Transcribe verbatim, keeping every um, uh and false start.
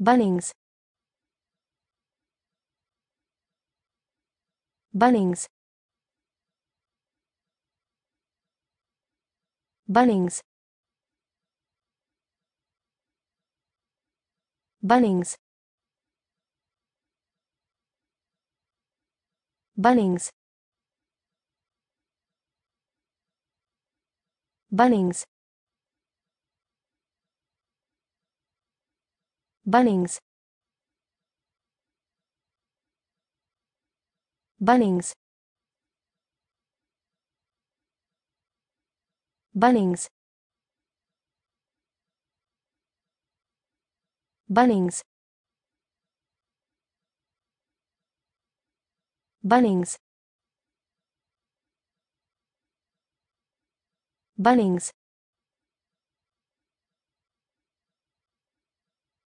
Bunnings. Bunnings. Bunnings. Bunnings. Bunnings. Bunnings. Bunnings. Bunnings. Bunnings. Bunnings. Bunnings. Bunnings.